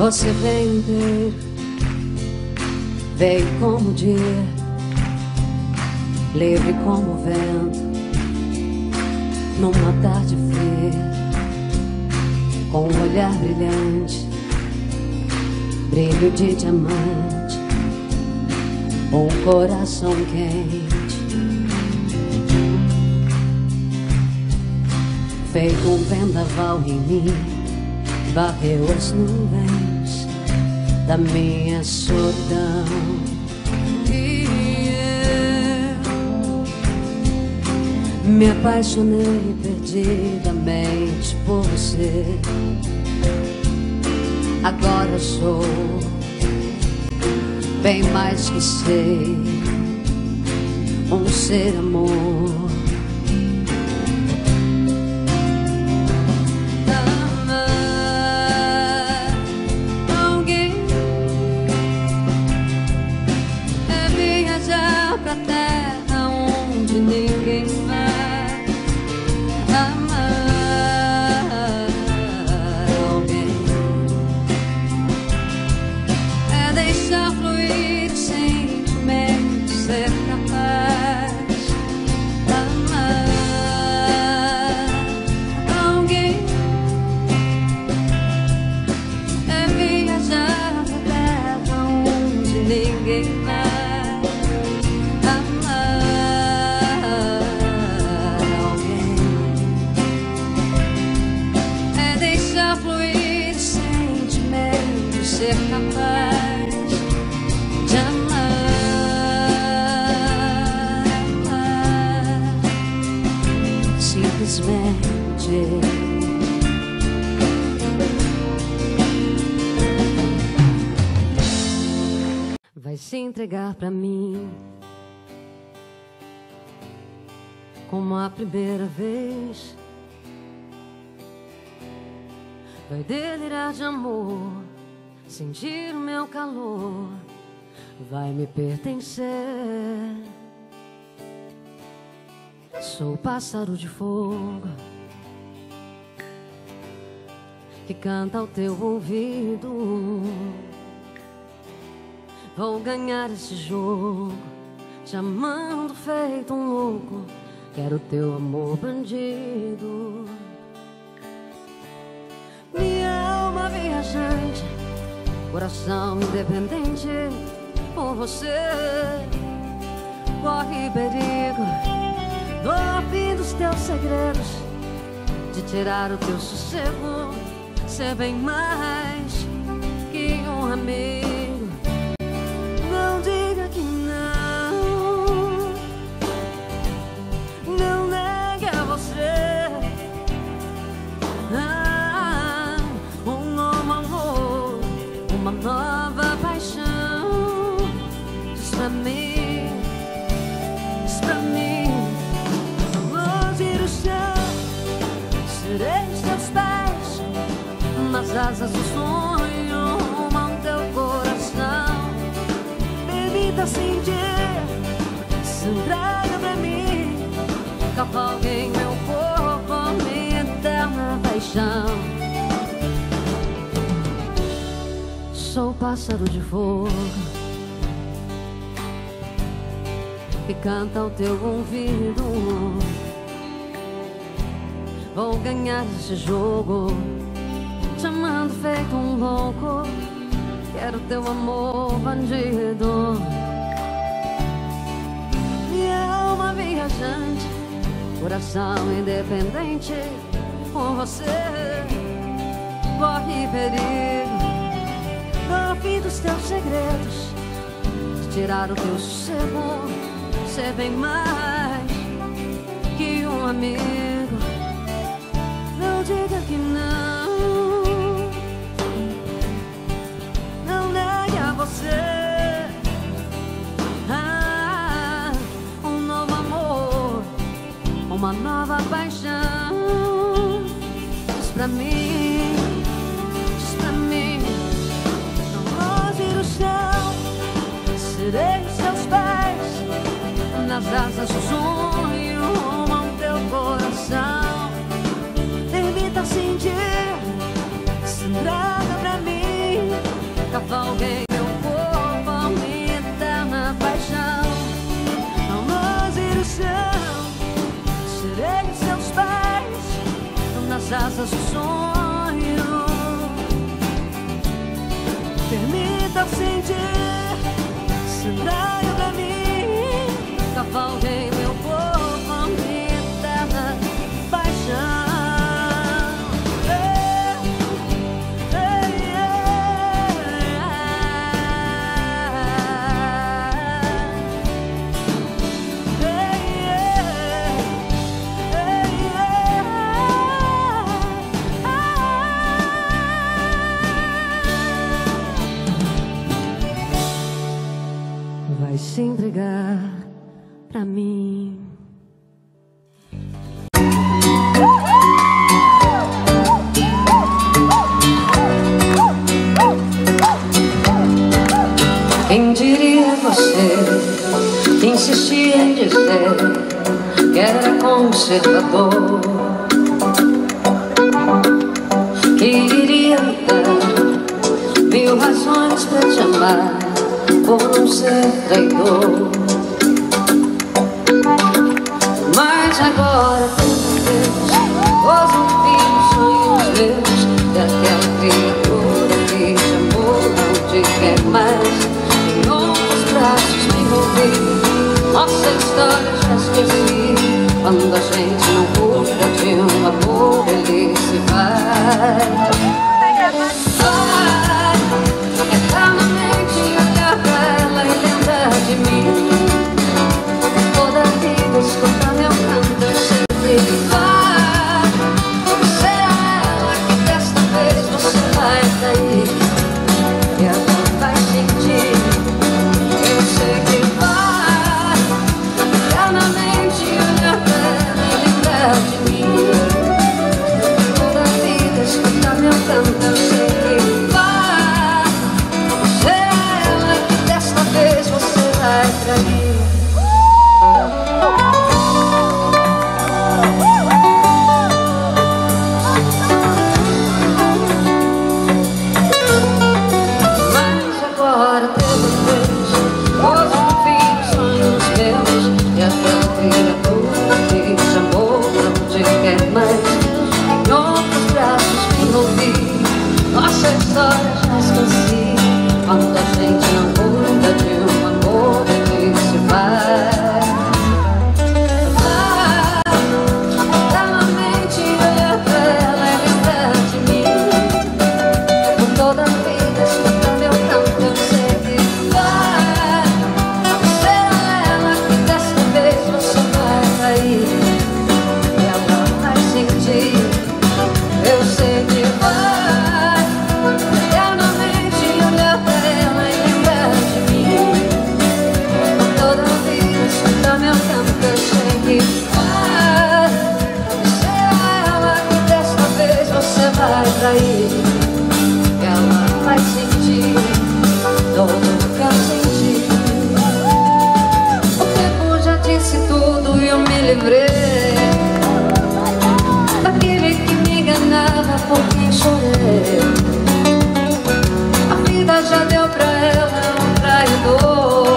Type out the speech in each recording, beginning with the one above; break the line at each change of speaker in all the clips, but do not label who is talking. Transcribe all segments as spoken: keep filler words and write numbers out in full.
Você veio inteiro, veio como o dia, livre como o vento, numa tarde fria, com um olhar brilhante, brilho de diamante, um coração quente, feito um vendaval em mim, varreu as nuvens da minha solidão. E eu me apaixonei perdidamente por você. Agora sou bem mais que sei, um ser amor. Vai se entregar pra mim como a primeira vez. Vai delirar de amor, sentir o meu calor, vai me pertencer. Sou pássaro de fogo que canta ao teu ouvido. Vou ganhar esse jogo, te amando feito um louco. Quero teu amor bandido. Minha alma viajante, coração independente, por você corre perigo do fim dos teus segredos, de tirar o teu sossego, ser bem mais que um amigo. Não diga que não, não negue a você ah, um novo amor, uma nova paixão. Diz pra mim, diz pra mim, longe do chão, serei os teus pés, nas asas do sonho, rumo ao teu coração. Permita sentir, se entrega pra mim, cavalgue em meu corpo, minha eterna paixão. Sou pássaro de fogo que canta ao teu ouvido. Vou ganhar esse jogo, te amando feito um louco. Quero teu amor bandido. Minha alma viajante, coração independente, por você corre perigo no fim dos teus segredos, de tirar o teu sossego, ser bem mais que um amigo. Não diga que não, não negue a você ah, um novo amor, uma nova paixão. Diz pra mim, diz pra mim, não longe do chão, serei os teus pés, nas asas do sonho, rumo ao teu coração. Permita sentir, se entrega pra mim, nosso sonho. Permita sentir, cenário pra mim, cavalguei meu corpo, aumenta paixão. Vai se entregar pra mim. Quem diria você insistia em dizer que era conservador, que iria me dar mil razões pra te amar por não ser traidor. Mas agora tanta vez pôs um fim nos sonhos meus, e aquela criatura que te amou não te quer mais. Em outros braços me envolvi, nossa história já esqueci. Quando a gente não cuida de um amor, ele se vai. Vai, eternamente olhar pra ela e lembrar de mim. Toda a vida escutar meu canto, eu sempre vai. Será ela que desta vez você vai cair e ela vai sentir. Eu sei que vai eternamente olhar pra ela e lembrar de mim. Toda a vida escutar meu canto, eu sei que vai. Será ela que desta vez você vai trair. Nossa história já esqueci. Quando a gente não cuida de um amor, ele se vai. Vai, eternamente olhar pra ela e lembrar de mim. Por toda a vida escutar meu canto, eu sei que vai. Será ela que desta vez você vai cair e ela vai sentir. Eu sei que vai. Meu canto, eu sei que vai. Será ela que desta vez você vai trair. Ela vai sentir tudo que eu senti. O tempo já disse tudo e eu me livrei daquele que me enganava, por quem chorei. A vida já deu pra ela um traidor.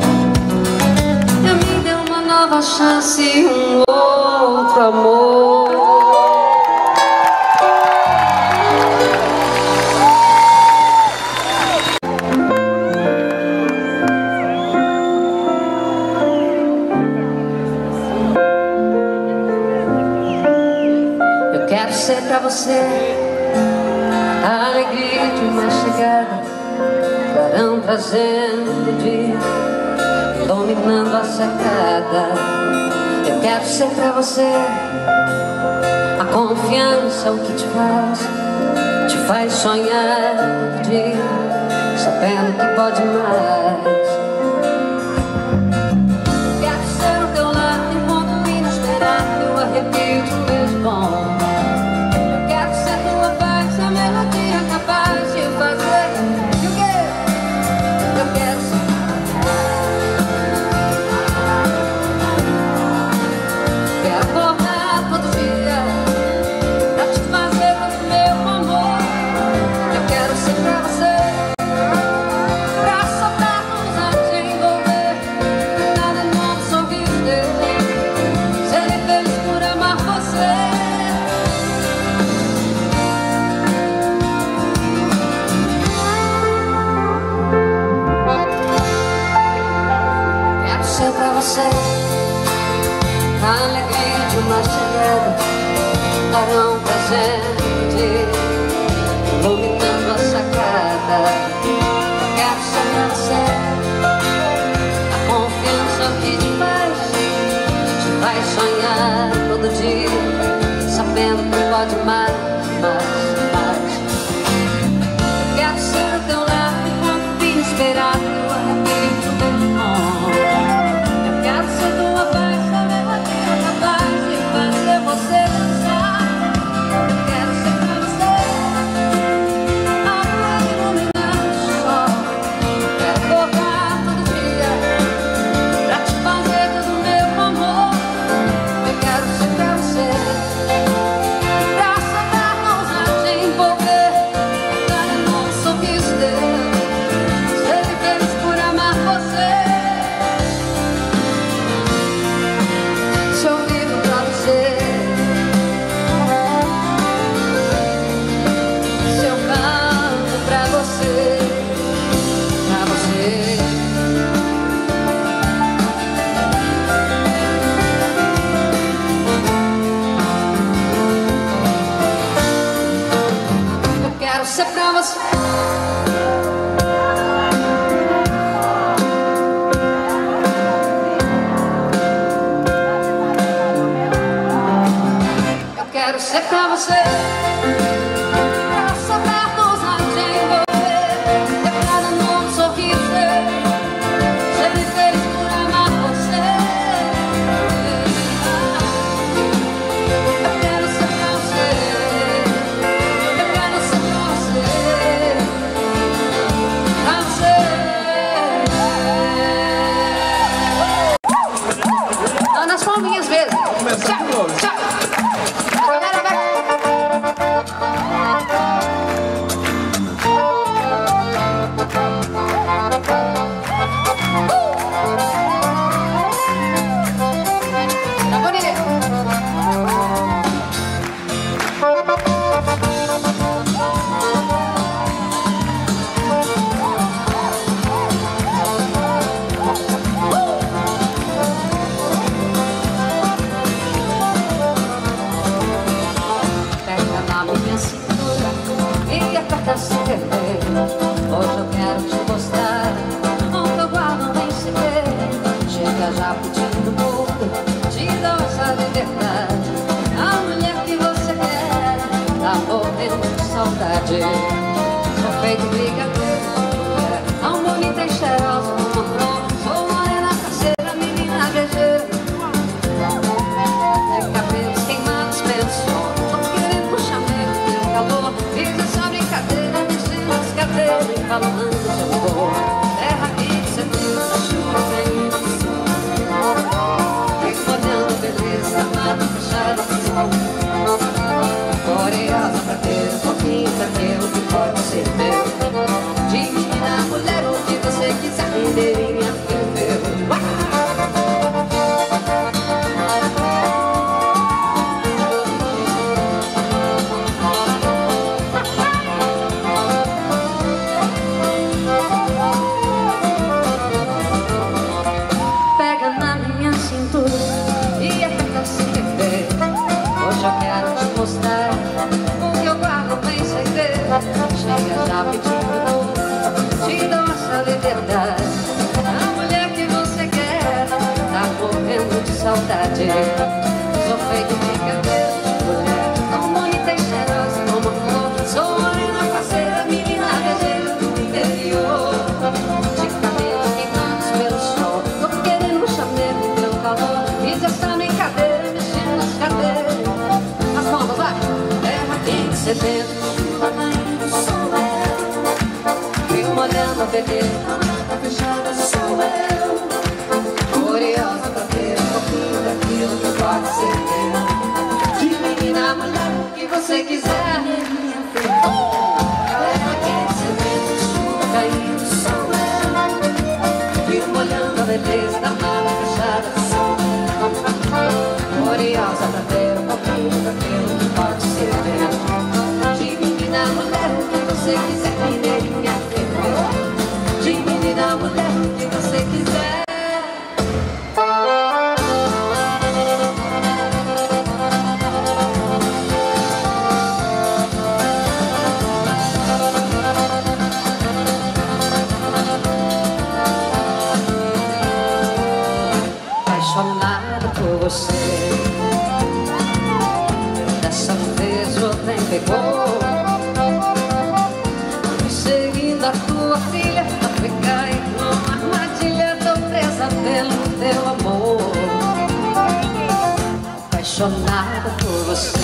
Nova chance e um outro amor. Eu quero ser pra você a alegria de uma chegada, clarão trazendo o dia, dominando a sacada. Eu quero ser pra você a confiança, o que te faz, te faz sonhar de dia, sabendo que pode mais. Eu quero ser o teu lar enquanto inesperado, eu arrepio de um beijo bom. Eu quero ser tua paz, a melodia capaz de fazer o quê? Eu quero ser. Pra soltar você. A alegria de uma chegada dará um presente, iluminando a sacada. Quero ser pra você. A confiança que te faz, te faz sonhar todo dia, sabendo que pode mais, mais, mais. Eu quero ser o teu lado enquanto vinha esperar teu arrepio do bom. Eu quero ser tua paz, saber bater capaz de fazer você dançar. Eu quero ser pra você a luz iluminando o sol. Quero acordar todo dia pra te fazer todo o meu amor. Eu quero ser pra você, pra saber ousar te envolver, dar um sorriso teu, ser feliz por amar você. Se eu vivo pra você, se eu canto pra você, pra você. Eu quero ser pra você. Eu quero ser pra você, pra saber ousar te envolver, ter cada novo sorriso, ser feliz por amar você. Eu quero ser pra você, eu quero ser pra você, pra você. Dá nas palminhas mesmo. Tchau, tchau. Galera, vai. Tá bonito. Pega na minha cintura e aperta sem querer. Hoje eu quero te mostrar o que eu guardo em segredo. Chega já pedindo tudo, te dou essa liberdade. A mulher que você quer tá morrendo de saudade. Sou feito brigadeiro, tão bonita e cheirosa como uma flor. Sou morena, parceira, menina guerreira. É cabelos queimados pelo sol, tô querendo puxar meu teu calor. Fiz essa brincadeira, mexendo as cadeiras e falando de amor. Terra que você viu, chuva caindo no sol. Fico olhando beleza, mata fechada no sol. Gloriosa pra ter um pouquinho daquilo que pode ser meu. De menina, mulher, o que você quiser, mineirinha, filho meu. Pega na minha cintura e aperta sem querer. Hoje eu quero te mostrar o que eu guardo bem segredo. Chega já pedindo tudo, te dou essa liberdade. A mulher que você quer tá morrendo de saudade. Sou feito brincadeira, mulher tão bonita e cheirosa como a flor. Sou morena, parceira, menina guerreira do interior. De cabelos queimados pelo sol, tô querendo um chamego e teu calor. Fiz essa brincadeira, mexendo nas cadeiras. As palmas, vai! Terra quente, sedento, chuva caindo no sol. Fico molhando a beleza, a mata fechada sou eu. Curiosa pra ter um pouquinho daquilo que pode ser meu. De menina, mulher, o que você quiser. Terra quente, sedento, chuva caindo sou eu. Fico molhando a beleza da mata fechada sou eu. Curiosa pra ter um pouquinho daquilo que pode ser meu. De menina, mulher, o que você quiser, mineirinha, filho meu. De menina, mulher, o que você quiser. pegou. Fui seguindo a tua trilha, fui cair numa armadilha, tô presa pelo teu amor. Apaixonada por você,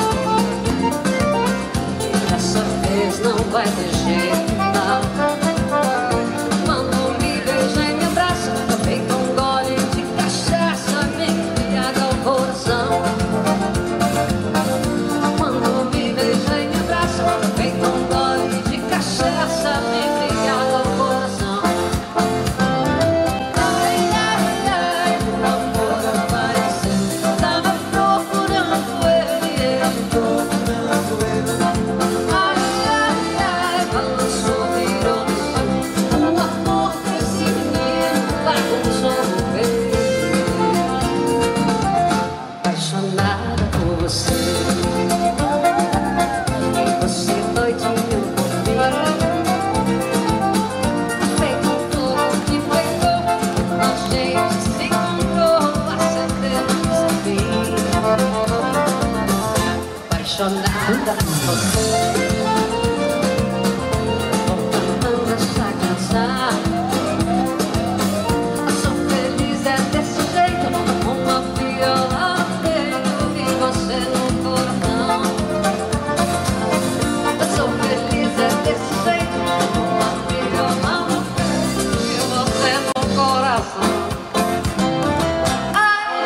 dessa vez não vai ter jeito, não. Quando me beija e me abraça, tô feito um gole de cachaça, me embriaga o coração. Quando me beija e me abraça, tô feito um gole de cachaça, me embriaga o coração. Ai, ai, ai, o amor apareceu, tava procurando ele, ele procurando ele. Ai, ai, ai, balançou, virou missão, o amor desse menino bagunçou o peito. Apaixonada por você, e você doidinho por mim. Feito um fogo que pegou, a gente se encontrou, acendendo esse fim. Apaixonada por você, voltando essa canção. Sou feliz é desse jeito, uma viola no peito e você no coração. Eu sou feliz é desse jeito, uma viola no peito e você no coração. Ai,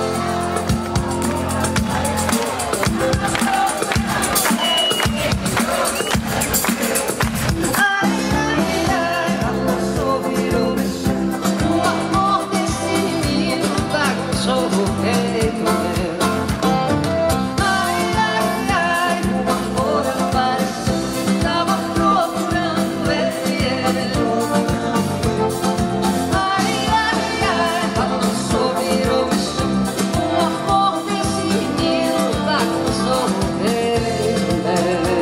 ai, ai, balançou, virou mexer, o amor desse menino bagunçou o peito meu. Ai, ai, ai, o amor apareceu, tava procurando ele, ele. Ai, ai, ai, balançou, virou mexer, o amor desse menino bagunçou o peito meu.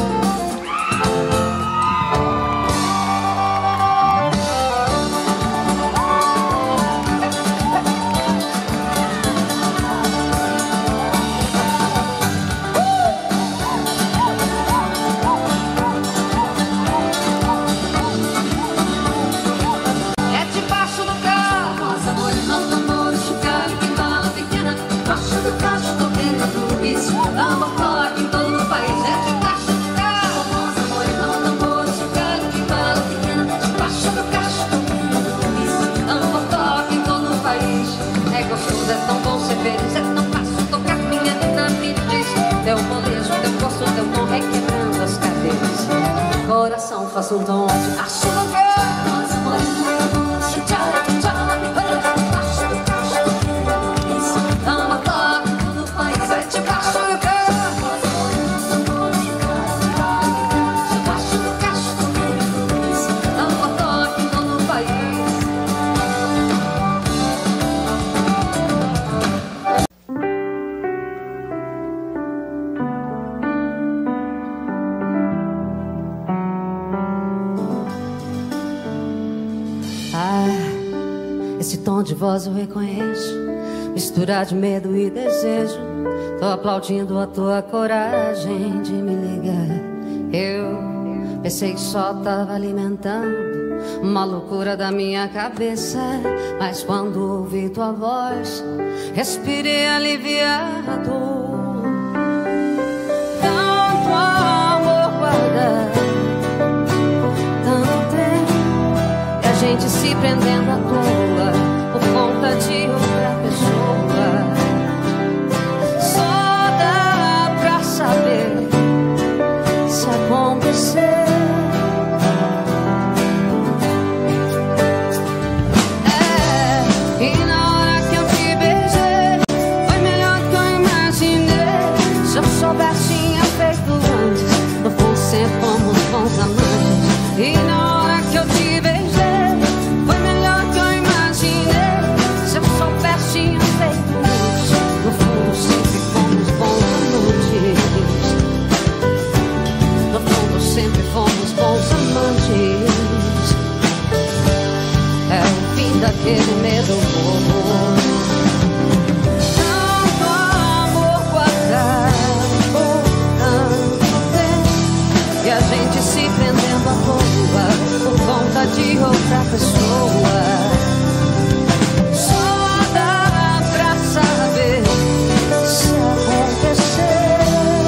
É debaixo do carro, nossa mulher não namoro, chocalho, que bala pequena. Debaixo do carro, estou tentando isso, dá uma toque em todo o país. É debaixo do carro, nossa mulher não namoro, chocalho, que bala pequena. Debaixo do carro, estou tentando isso, dá uma toque em todo o país. É gostoso, é tão bom ser feliz, é tão fácil tocar minha dinamite. Diz teu molejo, teu gosto, teu tom requebrando as cadeiras. Coração faz um tom de aço no carro, nossa mulher não namoro, chocalho, que bala pequena. Debaixo do carro, estou tentando isso, dá uma toque em todo o país. É debaixo do carro, nossa mulher não namoro, chocalho, que bala pequena. Debaixo do carro, estou tentando isso, dá uma toque em todo o país. Ah, esse tom de voz eu reconheço, mistura de medo e desejo. Tô aplaudindo a tua coragem de me ligar. Eu pensei que só tava alimentando uma loucura da minha cabeça, mas quando ouvi tua voz, respirei aliviado. Tanto amor guardado, tanto tempo, e a gente se prendendo à toa por conta de outra pessoa. Só dá pra saber se acontecer. É, e na hora que eu te beijei, foi melhor do que eu imaginei. Se eu soubesse, tinha feito antes. No fundo sempre fomos bons amantes. E na hora que eu te beijei, foi melhor do que eu imaginei. Se eu soubesse, tinha feito antes. No fundo sempre fomos bons amantes. No fundo sempre fomos bons amantes. É o fim daquele medo bobo. Tanto amor guardado, tanto de outra pessoa. Só dá pra saber se acontecer.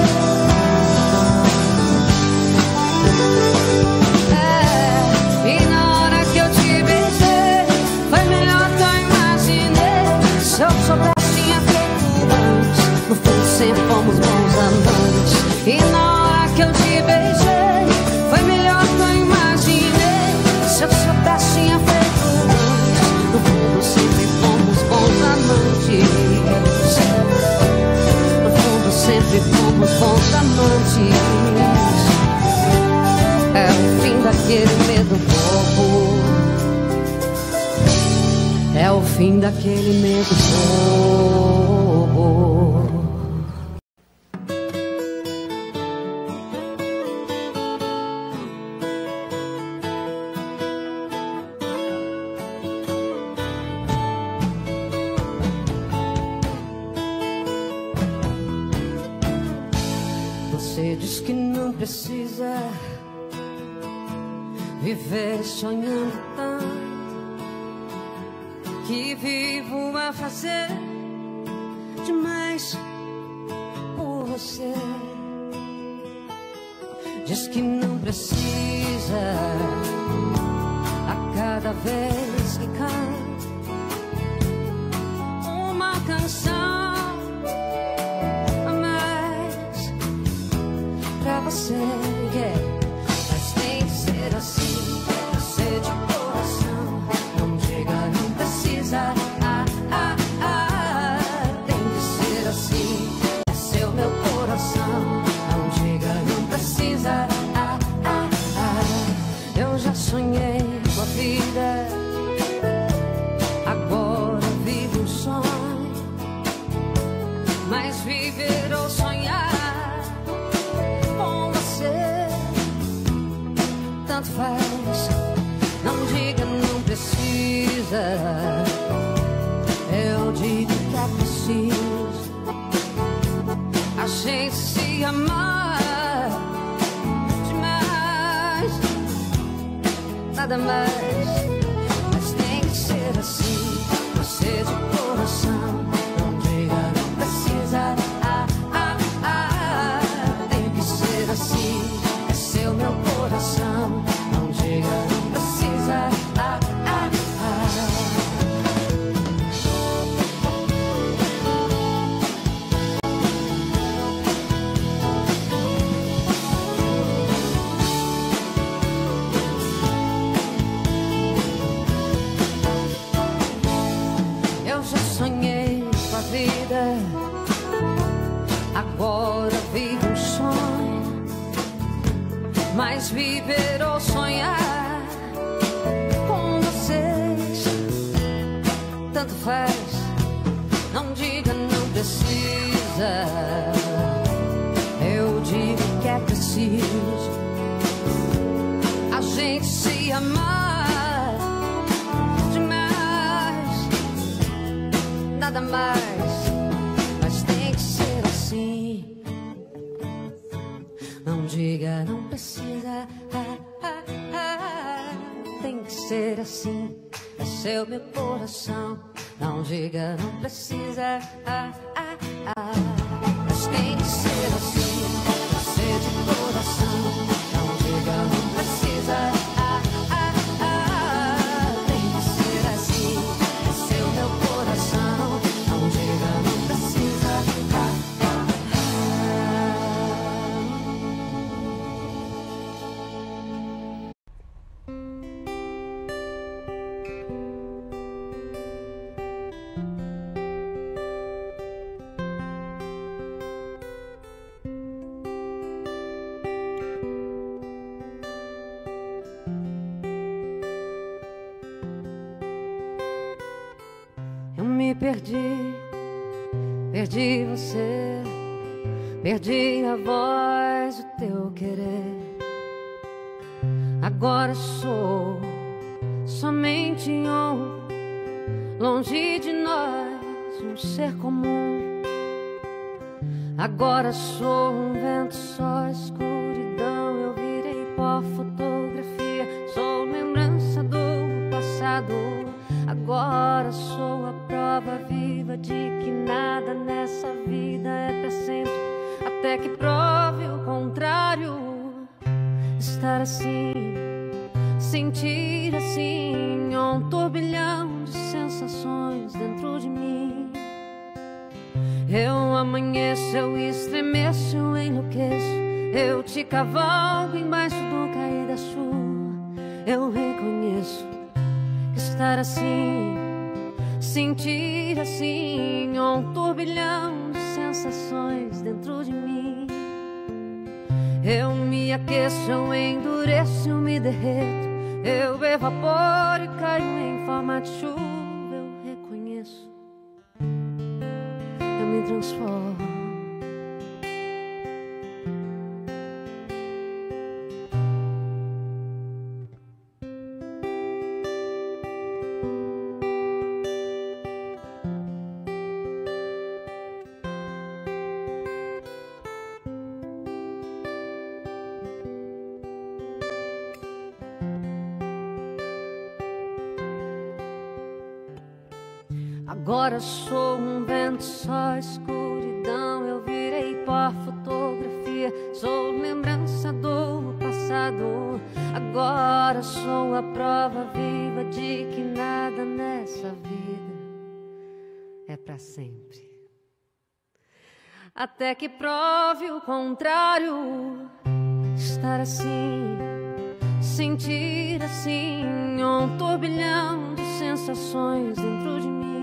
É, e na hora que eu te beijei, foi melhor que eu imaginei. Se eu soubesse, tinha feito antes. No fundo sempre fomos bons amantes. E na hora que eu te beijei, foi melhor que eu imaginei. Se eu soubesse, tinha feito antes. No fundo sempre fomos bons amantes. No fundo sempre fomos bons amantes. É o fim daquele medo bobo. É o fim daquele medo bobo. Você diz que não precisa viver sonhando tanto, que vivo a fazer demais por você. Diz que não precisa a cada vez que canta uma canção a mais pra você, yeah. Mas tem que ser assim, você de coração. Não diga não precisa, ah, ah, ah. Tem que ser assim, é seu meu coração. Não diga não precisa, ah, ah, ah. Eu já sonhei com a vida, agora vivo um sonho. Mas viver ou sonhar com você tanto faz. Não diga não precisa, eu digo que é preciso a gente se amar demais, nada mais. Mas tem que ser assim, você de coração. Não diga não precisa, ah, ah, ah. Tem que ser assim, é seu meu coração. Não diga não precisa, ah, ah, ah. Eu já sonhei com a vida, agora vivo um sonho. Mas viver ou sonhar com vocês tanto faz. Não diga não precisa, eu digo que é preciso a gente se amar demais, nada mais. Mas tem que ser assim. Não diga não precisa, ah, ah, ah. Tem que ser assim, é seu meu coração. Não diga não precisa, ah, ah, ah. Mas tem que ser assim, você de coração. Não diga não precisa, ah, ah, ah. Tem que ser assim, é seu meu coração. Não diga não precisa, ah, ah, ah. Eu me perdi, perdi você, perdi a voz, o teu querer. Agora sou somente um, longe de nós, um ser comum. Agora sou um vento só, escuridão. Eu virei pó, fotografia, sou lembrança passado. Agora sou a prova viva de que nada nessa vida é pra sempre, até que prove o contrário. Estar assim, sentir assim, um turbilhão de sensações dentro de mim. Eu amanheço, eu estremeço, eu enlouqueço, eu te cavalgo embaixo do cair da chuva. Eu reconheço que estar assim, sentir assim, um turbilhão de sensações dentro de mim. Eu me aqueço, eu endureço, eu me derreto, eu evaporo e caio em forma de chuva. Eu reconheço, eu me transformo. Agora sou um vento, só escuridão. Eu virei pó, fotografia, sou lembrança do passado. Agora sou a prova viva de que nada nessa vida é pra sempre, até que prove o contrário. Estar assim, sentir assim, um turbilhão de sensações dentro de mim.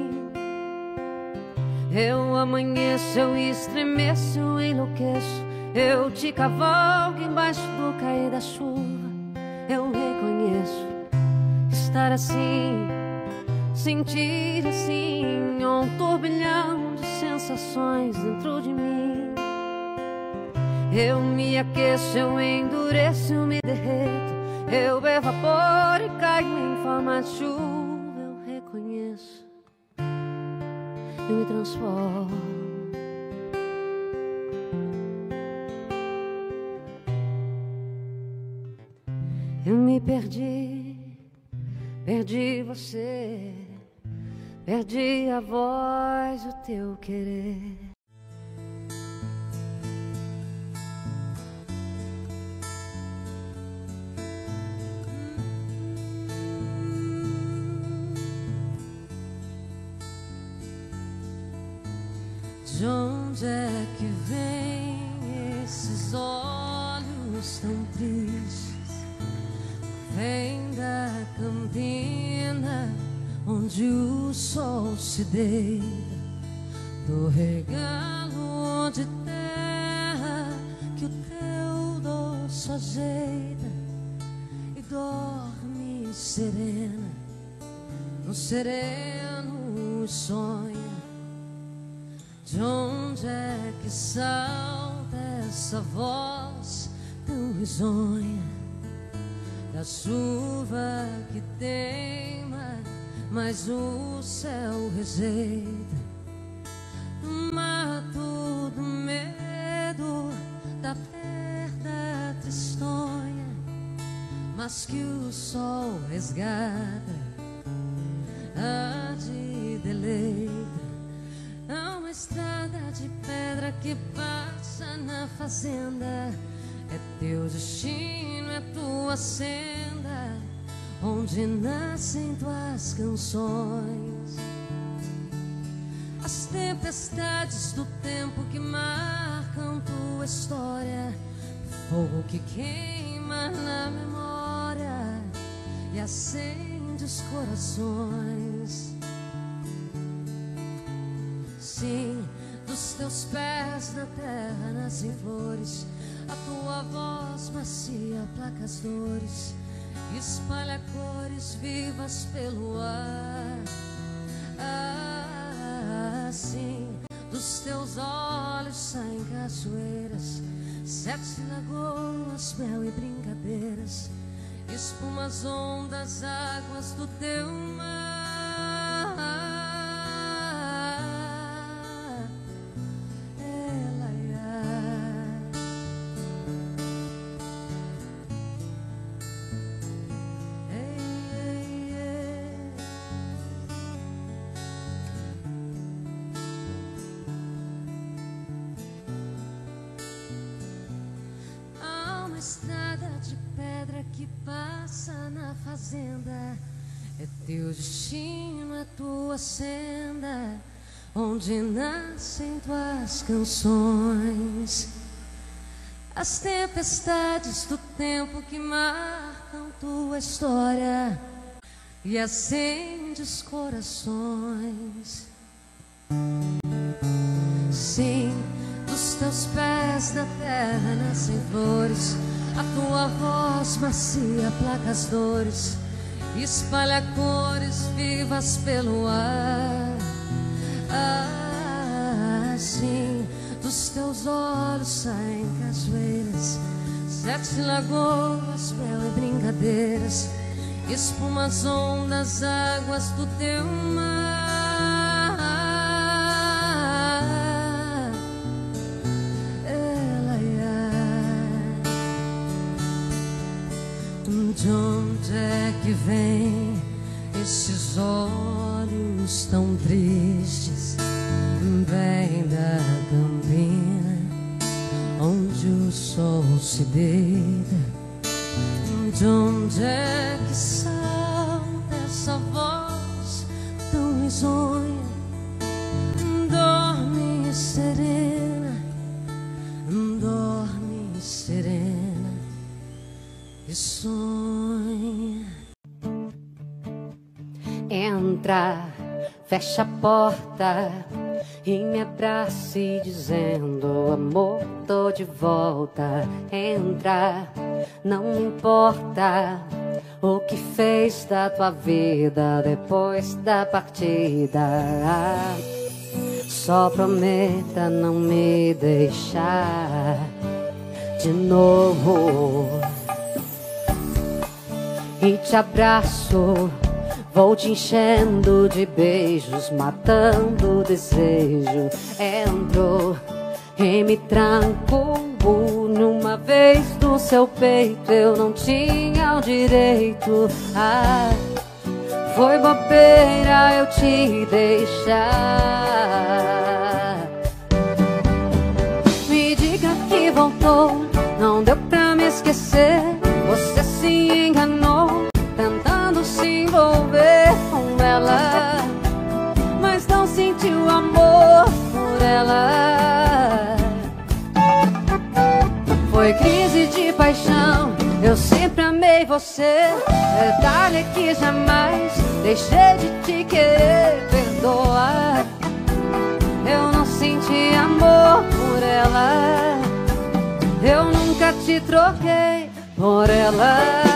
Eu amanheço, eu estremeço, eu enlouqueço, eu te cavalgo embaixo do cair da chuva. Eu reconheço estar assim, sentir assim, um turbilhão de sensações dentro de mim. Eu me aqueço, eu endureço, eu me derreto, eu evaporo e caio em forma de chuva. Eu reconheço, eu me transformo. Eu me perdi, perdi você, perdi a voz, o teu querer. De onde é que vem esses olhos tão tristes? Vem da campina onde o sol se deita, do regalo de terra que o teu doce ajeita, e dorme serena, no sereno sonha. De onde é que salta essa voz tão risonha? Da chuva que teima, mas o céu rejeita. Do mato do medo, da perda tristonha, mas que o sol resgata, a de deleita. Há uma estrada de pedra que passa na fazenda, é teu destino, é tua senda, onde nascem tuas canções. As tempestades do tempo que marcam tua história, fogo que queima na memória e acende os corações. Sim, dos teus pés na terra nascem flores, a tua voz macia aplaca as dores, espalha cores vivas pelo ar. Assim, dos teus olhos saem cachoeiras, sete lagoas, mel e brincadeiras, espumas, ondas, águas do teu mar. fazenda, é teu destino, é tua senda, onde nascem tuas canções. As tempestades do tempo que marcam tua história e acende os corações. Sim, dos teus pés da terra nascem flores, a tua voz macia aplaca as dores, espalha cores vivas pelo ar. Assim, dos teus olhos saem cachoeiras, sete lagoas, mel e brincadeiras, espumas, ondas, águas do teu mar. Ela de onde é que vem esses olhos tão tristes? Vem da campina, onde o sol se deita. De onde é que salta essa voz tão risonha? Dorme serena, dorme serena e sonha. Entra, fecha a porta e me abrace dizendo: amor, tô de volta. Entra, não importa o que fez da tua vida depois da partida. Só prometa não me deixar de novo. E te abraço, vou te enchendo de beijos, matando o desejo. Entro e me tranco numa vez do seu peito. Eu não tinha o direito. Ah, foi bobeira eu te deixar. Me diga que voltou, não deu pra me esquecer. Você se enganou tentando se envolver com ela, mas não sentiu amor por ela. Foi crise de paixão, eu sempre amei você. Detalhe que jamais deixei de te querer. Perdoa, eu não senti amor por ela. Eu nunca te troquei por ela.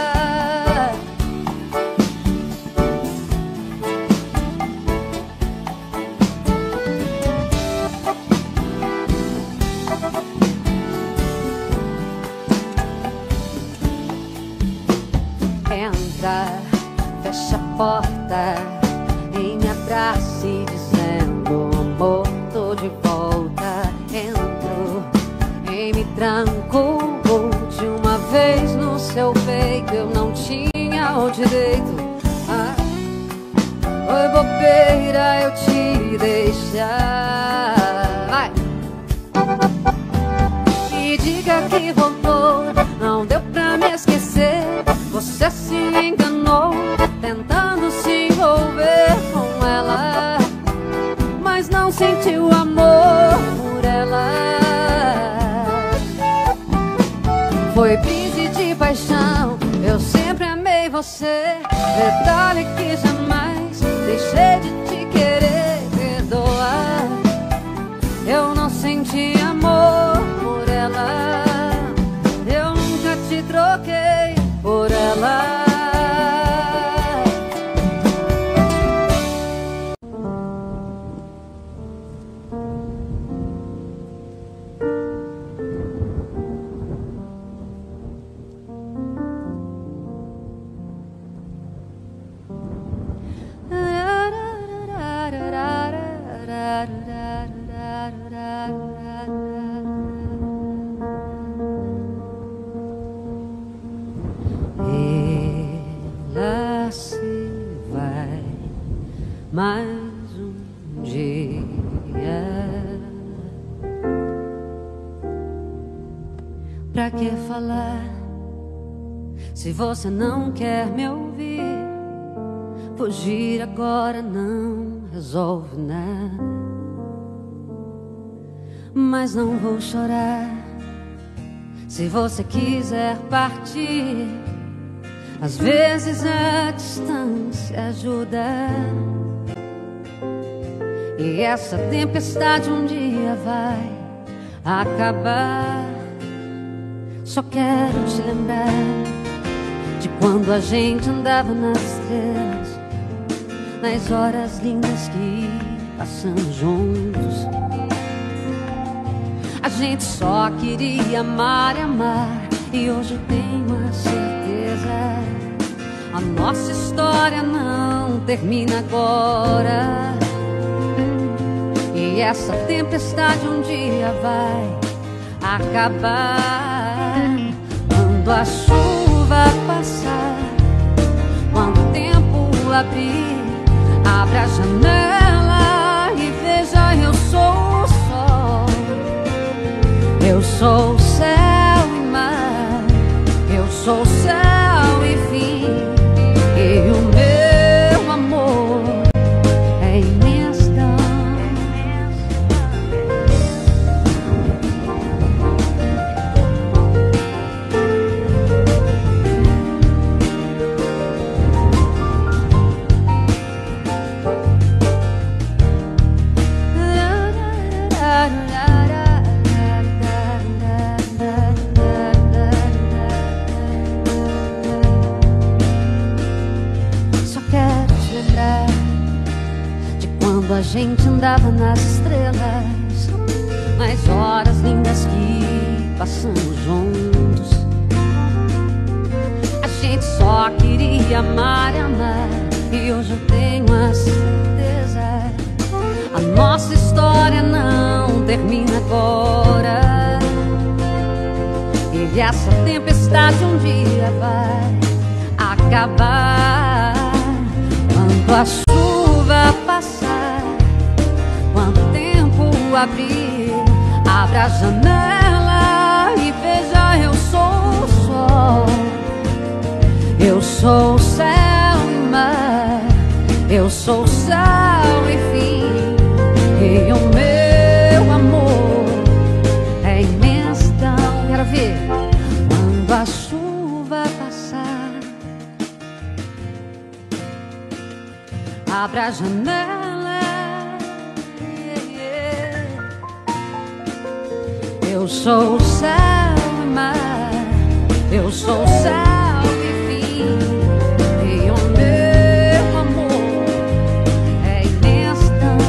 Entra, fecha a porta e me abrace dizendo: amor, tô de volta. Entro e me tranco de uma vez no seu peito. Eu não tinha o direito. Ah, foi bobeira eu te deixar. Vai! E diga que voltou, não deu pra me esquecer. Você se enganou tentando se envolver com ela, mas não sentiu amor por ela. Foi crise de paixão, eu sempre amei você. Detalhe que jamais deixei de te querer. Perdoa, eu não senti amor por ela. Eu nunca te troquei por ela. Ela se vai mais um dia. Pra que falar Se você não quer me ouvir, fugir agora não resolve nada. Mas não vou chorar. Se você quiser partir, às vezes a distância ajuda. E essa tempestade um dia vai acabar. Só quero te lembrar de quando a gente andava nas estrelas, nas horas lindas que passamos juntos. A gente só queria amar e amar, e hoje eu tenho a certeza, a nossa história não termina agora. E essa tempestade um dia vai acabar. Quando a chuva passar, quando o tempo abrir, abra a janela e veja, eu sou o sol. Eu sou o céu e mar, eu sou o céu e fim. E o meu amor é imensidão. A gente andava nas estrelas, nas horas lindas que passamos juntos. A gente só queria amar e amar, e hoje eu tenho a certeza, a nossa história não termina agora. E essa tempestade um dia vai acabar. Quando a chuva passar, quando o tempo abrir, abra a janela e veja, eu sou o sol. Eu sou o céu e mar, eu sou o céu e fim. E o meu amor é imensidão. Quero ver. Quando a chuva passar, abra a janela. Eu sou o céu e mar, eu sou o céu e fim. E o meu amor é imensidão.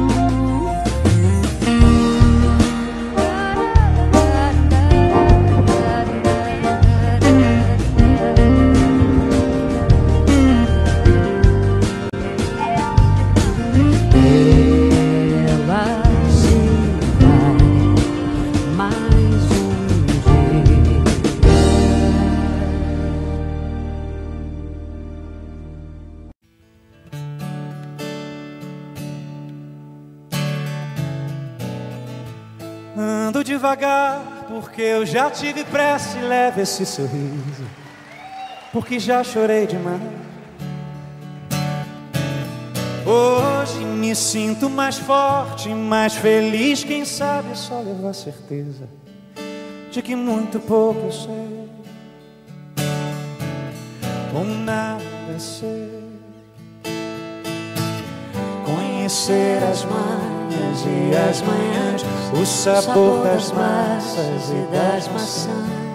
Ando devagar, porque eu já tive pressa, e leve esse sorriso, porque já chorei demais. Hoje me sinto mais forte, mais feliz. Quem sabe é só levar certeza de que muito pouco eu sei, ou nada sei. Conhecer as manhas e as manhãs, o sabor das massas e das maçãs.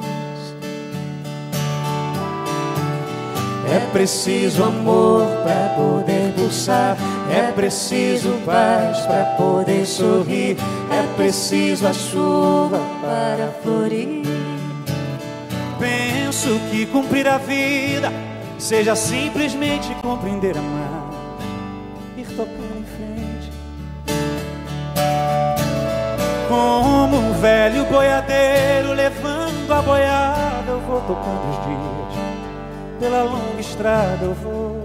É preciso amor para poder pulsar, é preciso paz para poder sorrir, é preciso a chuva para florir. Penso que cumprir a vida seja simplesmente compreender, amar, ir tocando em frente. Como um velho boiadeiro levando a boiada, eu vou tocando os dias, pela longa estrada eu vou.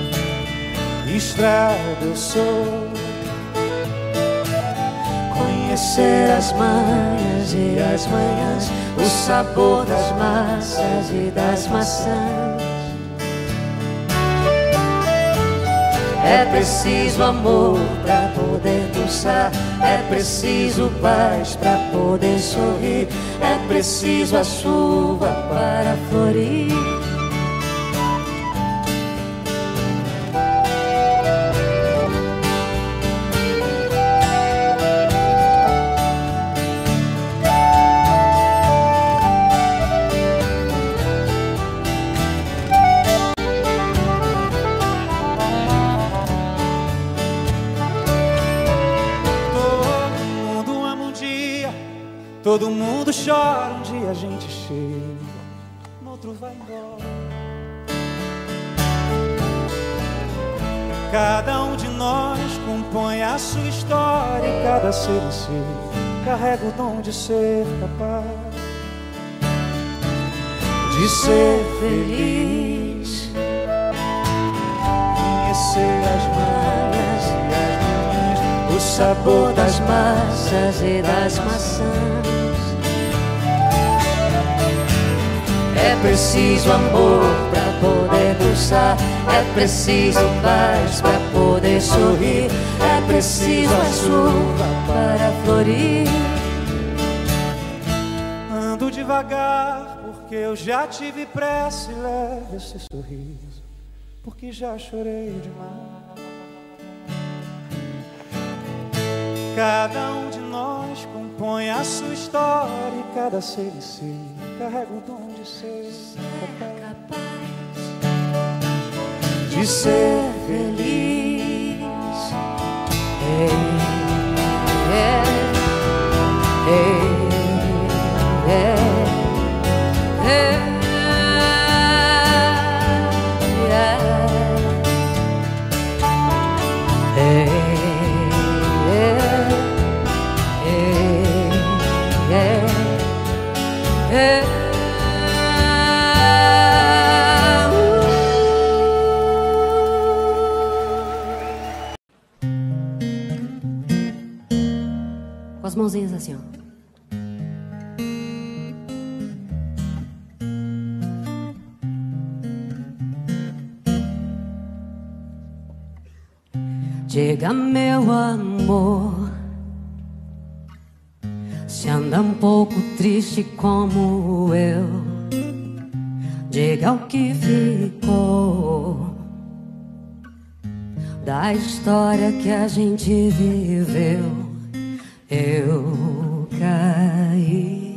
Estrada eu sou. Conheço conhecer as manhas e as manhãs, o sabor das massas e das maçãs. É preciso amor pra poder pulsar, é preciso paz pra poder sorrir, é preciso a chuva para florir.
Todo mundo chora, um dia a gente chega, no outro vai embora. Cada um de nós compõe a sua história e cada ser em si carrega o dom de ser capaz de ser feliz, conhecer as manhas e as manhãs, o sabor das massas e das maçãs. É preciso amor pra poder pulsar, é preciso paz pra poder sorrir, é preciso a chuva para florir. Ando devagar porque eu já tive pressa e leve esse sorriso, porque já chorei demais. Cada um de nós compõe a sua história e cada ser em si carrega o dom de ser capaz
de ser feliz. Hey, yeah, hey, yeah, hey, yeah, hey, yeah, hey, yeah.
Com as mãozinhas assim, ó. Diga, meu amor, se anda um pouco triste como eu, diga o que ficou da história que a gente viveu. Eu caí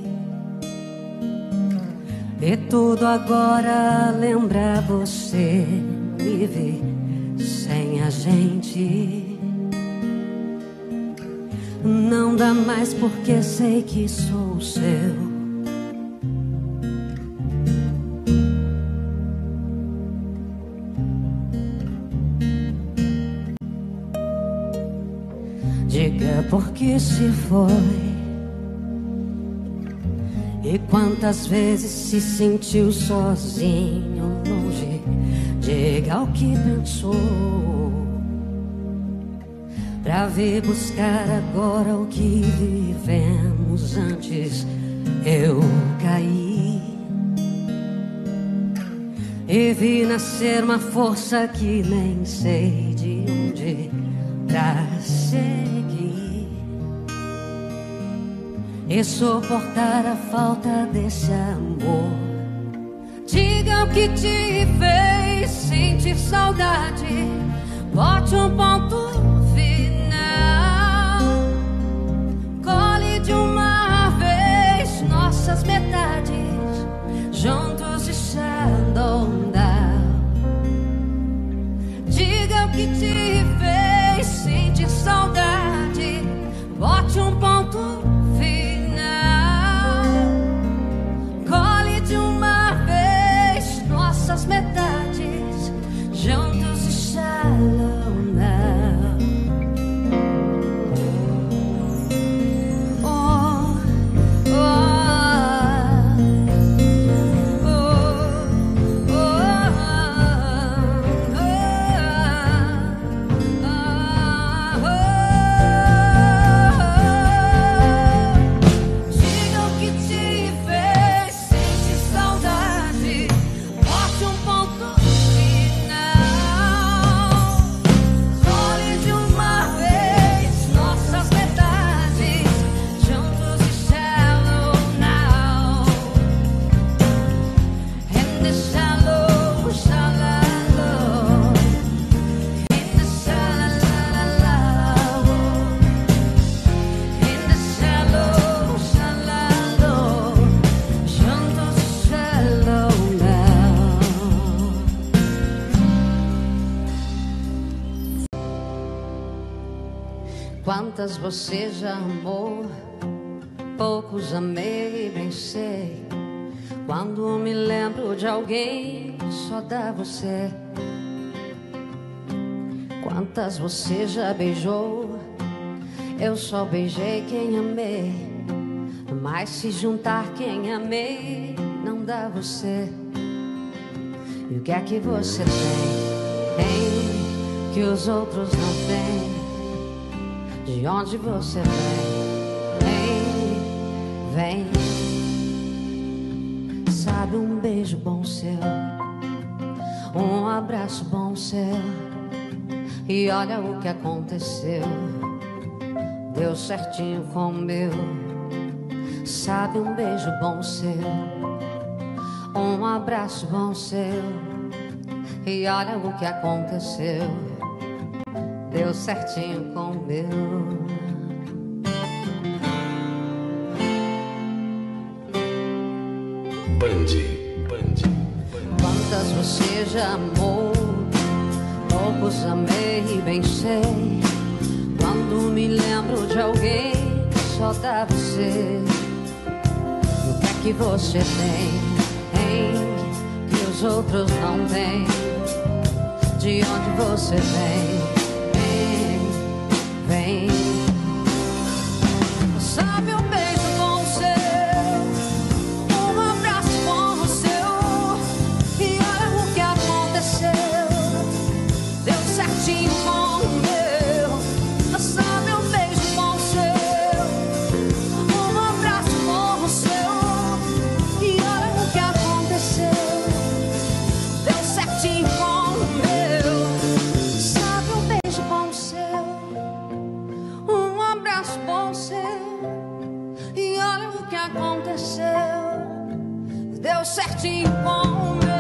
e tudo agora lembra você. Me vi sem a gente, não dá mais porque sei que sou seu. Diga por que se foi e quantas vezes se sentiu sozinho, longe. Diga o que pensou pra vir buscar agora o que vivemos antes. Eu caí e vi nascer uma força que nem sei de onde pra seguir e suportar a falta desse amor. Diga o que te fez sentir saudade, bote um ponto final, colhe de uma vez nossas metades, juntos e shallow down. Diga o que te fez sentir saudade, bote um ponto final, colhe de uma vez nossas metades, juntos e shallow now. Quantas você já amou, poucos amei, bem sei. Quando me lembro de alguém, só dá você. Quantas você já beijou, eu só beijei quem amei. Mas se juntar quem amei, não dá você. E o que é que você tem, tem, que os outros não têm? De onde você vem, vem, vem. Sabe, um beijo bom seu, um abraço bom seu, e olha o que aconteceu, deu certinho com o meu. Sabe, um beijo bom seu, um abraço bom seu, e olha o que aconteceu, deu certinho com o meu.
Band, Band, Band.
Quantas você já amou, poucos amei e bem sei. Quando me lembro de alguém, só dá você. E o que é que você tem, hein, que os outros não têm? De onde você vem, vem, vem. Sabe, um beijo bom seu, um abraço bom seu, e olha o que aconteceu, deu certinho com o meu. Sabe, um beijo bom seu, um abraço bom seu, e olha o que aconteceu, deu certinho com o meu. Sabe, um beijo bom seu, um abraço bom seu, e olha o que aconteceu, deu certinho com o meu.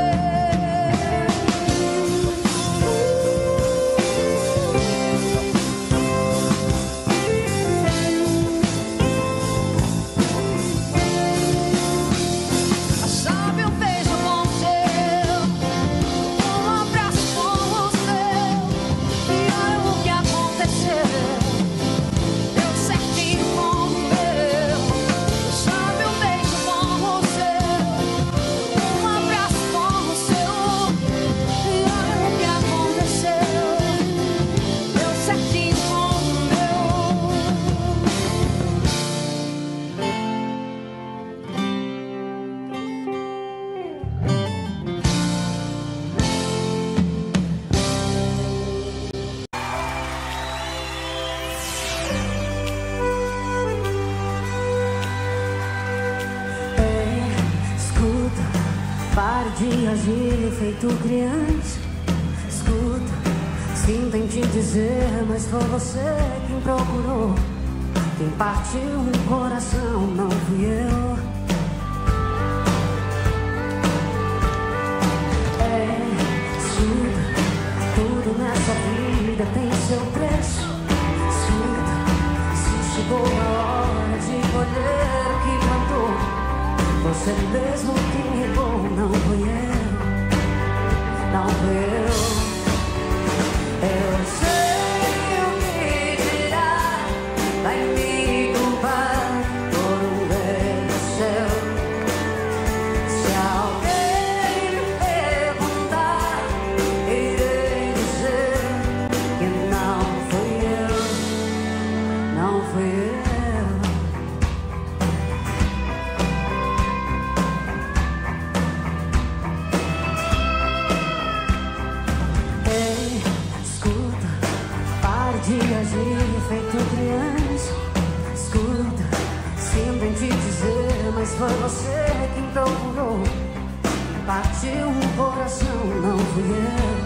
Sabe, um beijo bom seu, um abraço bom seu, e olha o que aconteceu, deu certinho com o meu. Sabe, um beijo bom seu, um abraço bom seu, e olha o que aconteceu, deu certinho com o meu.
Escuta, pare de agir feito criança. Escuta, sinto em te dizer, mas foi você quem procurou. Quem partiu o coração não fui eu. É, escuta, tudo nessa vida tem seu preço. Escuta, se chegou a hora de colher o que plantou, você mesmo que regou, não fui eu, não fui eu. Eu sei o que dirá, vai me culpar por um erro seu. Se alguém me perguntar, irei dizer que não fui eu, não fui eu. Ei, escuta, pare de agir feito criança. Escuta, sinto em te dizer, mas foi você quem procurou. Partiu o coração, não fui eu.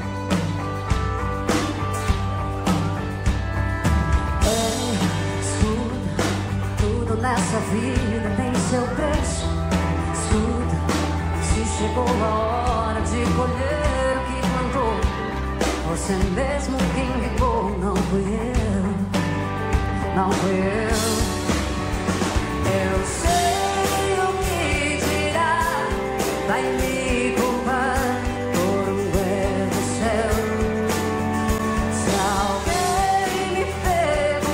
Ei, escuta, tudo nessa vida tem seu preço. Escuta, se chegou a hora de colher o que plantou, você mesmo quem regou, não fui eu, não fui eu. Eu sei o que dirá, vai me culpar por um erro seu. Se alguém me perguntar,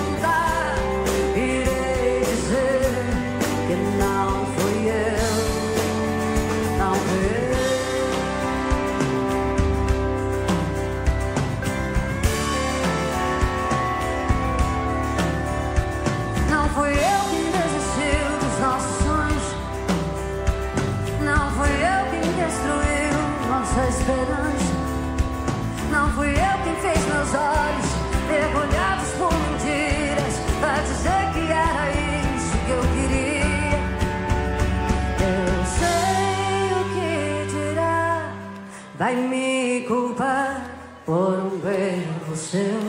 vai me culpar por um beijo seu.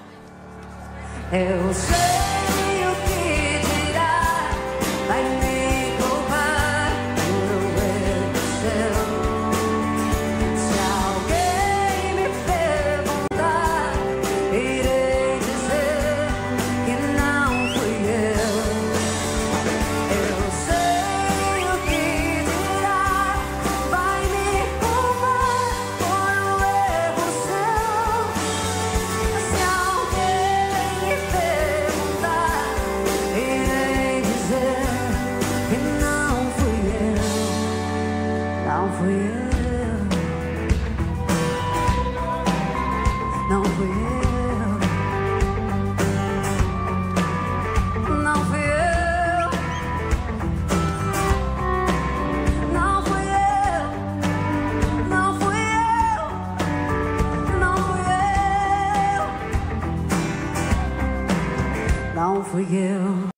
Eu sei o que dirá, vai me culpar por um beijo seu. Se alguém me perguntar, irei dizer que não fui eu. Eu sei o que dirá, vai me culpar por um erro seu. Se alguém me perguntar, irei dizer que não fui eu. Não fui eu. Não fui eu. Não fui eu. Não fui eu. Não fui eu. Não fui eu. Não fui eu.